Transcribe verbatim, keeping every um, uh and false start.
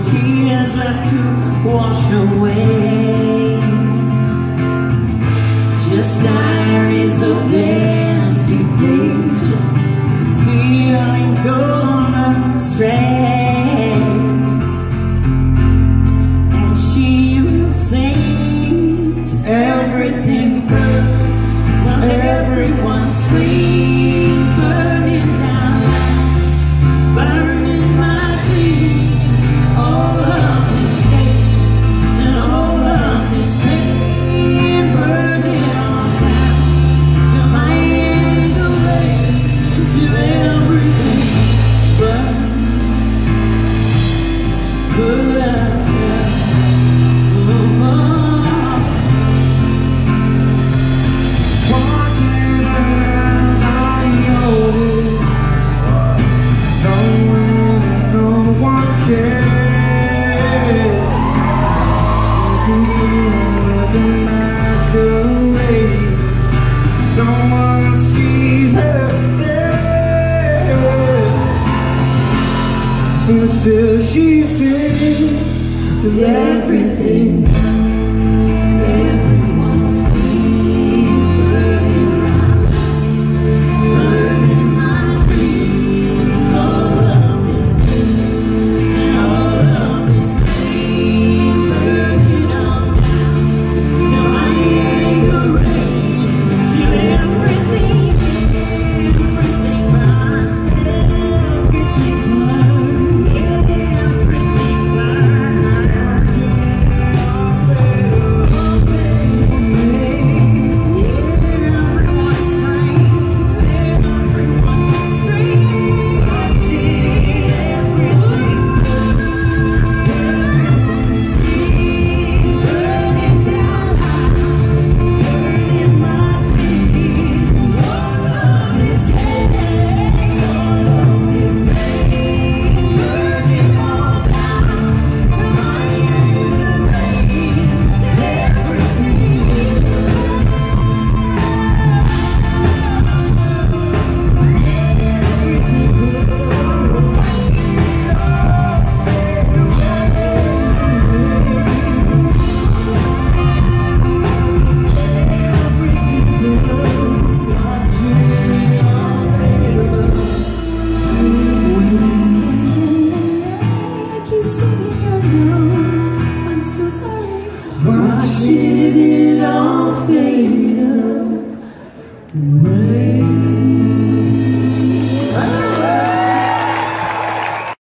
tears left to wash away. Just diaries of empty pages, feelings gone astray. And she will sing to everything burns, while everyone screams, burning down, burning my dreams. All of this hate and all of this pain, burning on down to my anger waves, to everything but good. No one sees her there, and still she sings to everything.